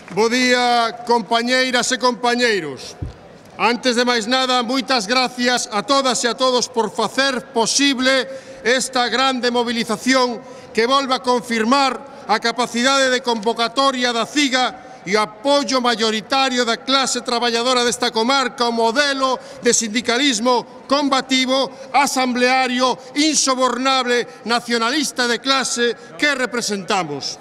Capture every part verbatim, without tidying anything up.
Bo día, compañeiras e compañeiros. Antes de máis nada, moitas gracias a todas e a todos por facer posible esta grande movilización que volve a confirmar a capacidade de convocatoria da CIGA e o apoio maioritario da clase traballadora desta comarca, o modelo de sindicalismo combativo, asambleario, insobornable, nacionalista de clase que representamos.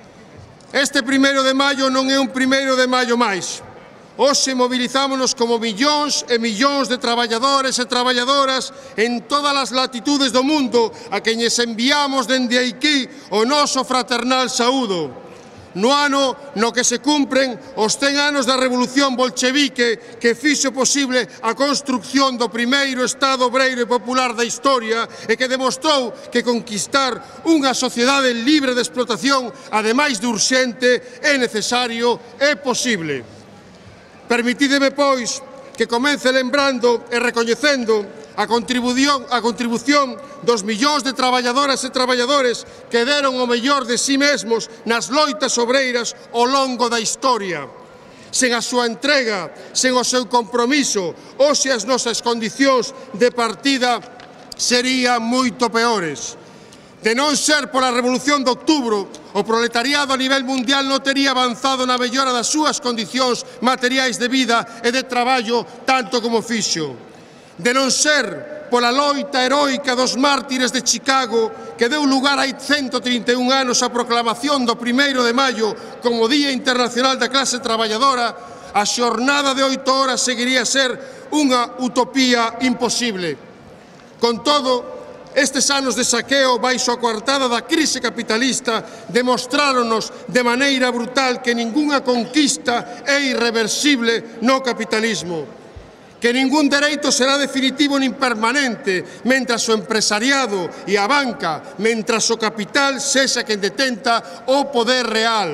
Este primeiro de maio non é un primeiro de maio máis. Hoxe movilizámonos como millóns e millóns de traballadores e traballadoras en todas as latitudes do mundo a queñes enviamos dende aquí o noso fraternal saúdo. No ano no que se cumpren os cen anos da Revolución Bolchevique que fixo posible a construcción do primeiro Estado obreiro e popular da historia e que demostrou que conquistar unha sociedade libre de explotación, ademais de urxente, é necesario e posible. Permitídeme, pois, que comece lembrando e recoñecendo a contribución, a contribución dos millóns de traballadoras e traballadores que deron o mellor de si mesmos nas loitas obreiras ao longo da historia. Sen a súa entrega, sen o seu compromiso, hoxe as nosas condicións de partida serían moito peores. De non ser pola Revolución de Outubro, o proletariado a nivel mundial non tería avanzado na mellora das súas condicións materiais de vida e de traballo tanto como fixo. De non ser pola loita heroica dos mártires de Chicago que deu lugar hai cento trinta e un anos á proclamación do primeiro de maio como Día Internacional da Clase Traballadora, a xornada de oito horas seguiría a ser unha utopía imposible. Con todo, estes anos de saqueo baixo a coartada da crise capitalista demostráronos de maneira brutal que ningunha conquista é irreversible no capitalismo, que ningún dereito será definitivo nin permanente mentras o empresariado e a banca, mentras o capital sexa quen detenta o poder real.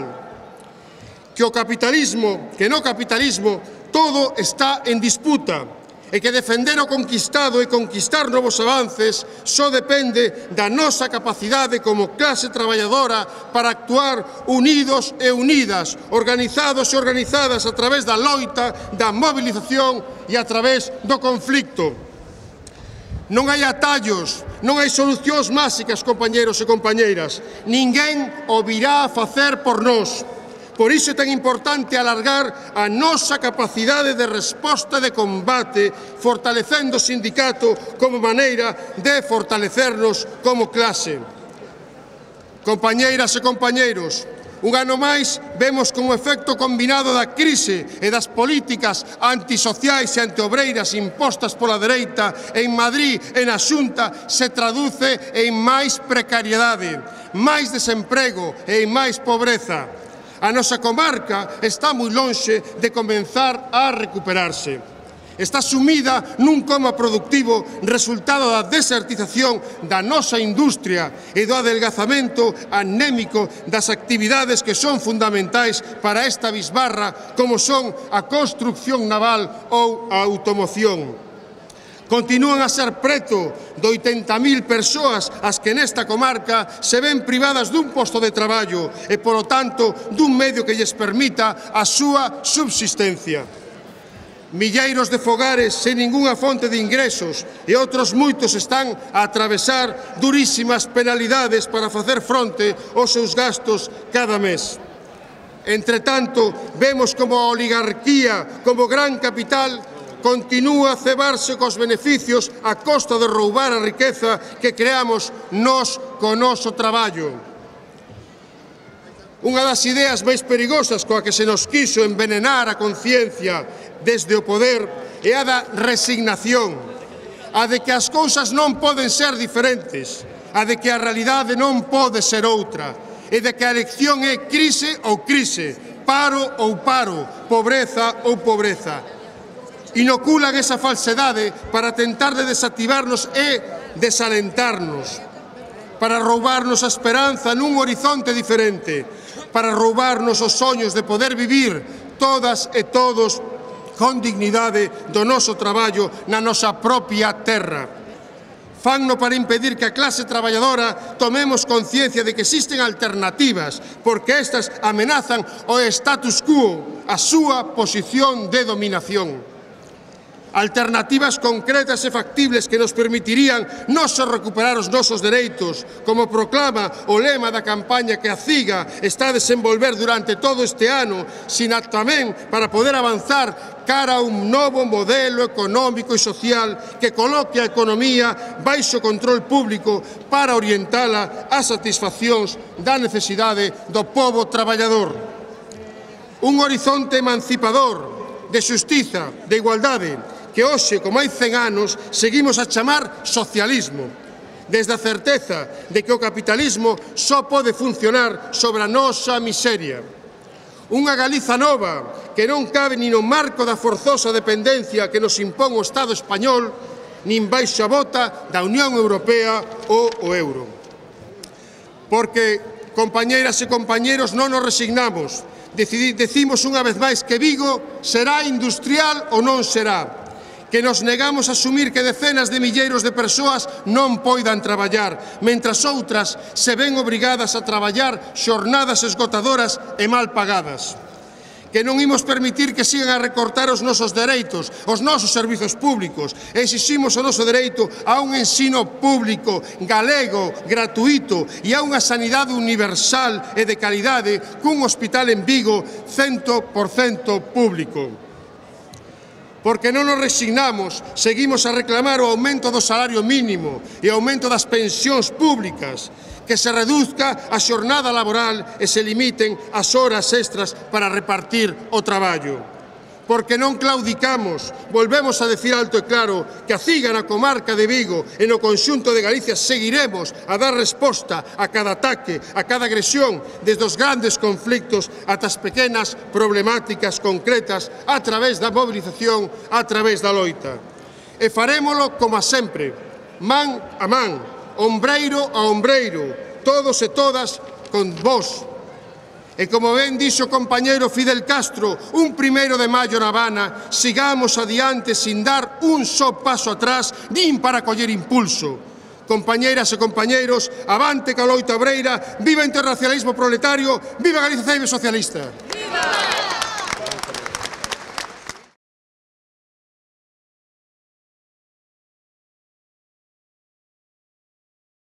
Que o capitalismo, que no capitalismo, todo está en disputa e que defender o conquistado e conquistar novos avances só depende da nosa capacidade como clase traballadora para actuar unidos e unidas, organizados e organizadas a través da loita, da movilización e a través do conflicto. Non hai atallos, non hai solucións máxicas, compañeros e compañeiras. Ninguén o virá a facer por nós. Por iso é tan importante alargar a nosa capacidade de resposta e de combate, fortalecendo o sindicato como maneira de fortalecernos como clase. Compañeiras e compañeiros, un ano máis vemos como efecto combinado da crise e das políticas antisociais e antiobreiras impostas pola dereita en Madrid e na Xunta se traduce en máis precariedade, máis desemprego e en máis pobreza. A nosa comarca está moi lonxe de comenzar a recuperarse. Está sumida nun coma productivo resultado da desertización da nosa industria e do adelgazamento anémico das actividades que son fundamentais para esta bisbarra, como son a construcción naval ou a automoción. Continúan a ser preto de oitenta mil persoas as que nesta comarca se ven privadas dun posto de traballo e, polo tanto, dun medio que lles permita a súa subsistencia. Milleiros de fogares sen ningunha fonte de ingresos e outros moitos están a atravesar durísimas penalidades para facer fronte aos seus gastos cada mes. Entretanto, vemos como a oligarquía, como gran capital, continúa a cebarse cos beneficios a costa de roubar a riqueza que creamos nós co noso traballo. Unha das ideas máis perigosas coa que se nos quiso envenenar a conciencia desde o poder é a da resignación, a de que as cousas non poden ser diferentes, a de que a realidade non pode ser outra, e de que a elección é crise ou crise, paro ou paro, pobreza ou pobreza. Inoculan esa falsedade para tentar de desactivarnos e desalentarnos, para roubarnos a esperanza nun horizonte diferente, para roubarnos os soños de poder vivir todas e todos con dignidade do noso traballo na nosa propia terra. fanno para impedir que a clase traballadora tomemos conciencia de que existen alternativas, porque estas amenazan o status quo, a súa posición de dominación. Alternativas concretas e factibles que nos permitirían non só recuperar os nosos dereitos, como proclama o lema da campaña que a CIGA está a desenvolver durante todo este ano, sino tamén para poder avanzar cara a un novo modelo económico e social que coloque a economía baixo control público para orientala ás satisfaccións da necesidade do pobo traballador. Un horizonte emancipador, de xustiza, de igualdade, que hoxe, como hai cen anos, seguimos a chamar socialismo, desde a certeza de que o capitalismo só pode funcionar sobre a nosa miseria. Unha Galiza nova que non cabe nin no marco da forzosa dependencia que nos impón o Estado español, nin baixo a bota da Unión Europea ou o euro. Porque, compañeiras e compañeros, non nos resignamos. Decimos unha vez máis que Vigo será industrial ou non será, que nos negamos a asumir que decenas de milleiros de persoas non poidan traballar, mentras outras se ven obrigadas a traballar xornadas esgotadoras e mal pagadas. Que non imos permitir que sigan a recortar os nosos dereitos, os nosos servizos públicos. Exiximos o noso dereito a un ensino público, galego, gratuito e a unha sanidade universal e de calidade cun hospital en Vigo cen por cento público. Porque non nos resignamos, seguimos a reclamar o aumento do salario mínimo e o aumento das pensións públicas, que se reduzca a xornada laboral e se limiten as horas extras para repartir o traballo. Porque non claudicamos, volvemos a decir alto e claro que a CIGA na comarca de Vigo e no conxunto de Galicia seguiremos a dar resposta a cada ataque, a cada agresión, desde os grandes conflictos ata as pequenas problemáticas concretas a través da movilización, a través da loita. E farémolo como a sempre, man a man, ombreiro a ombreiro, todos e todas con vos. E como ben dixo o compañeiro Fidel Castro, un primeiro de maio na Habana, sigamos adiante sin dar un só paso atrás, nin para coller impulso. Compañeiras e compañeiros, avante ca loita obreira, viva o internacionalismo proletario, viva Galicia Socialista! Viva!